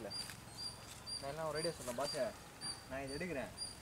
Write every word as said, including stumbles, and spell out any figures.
எடுக்கல. நான் எல்லாம் ஒரு ஐடியா சொன்னேன் பாஸ், நான் இதை எடுக்கிறேன்,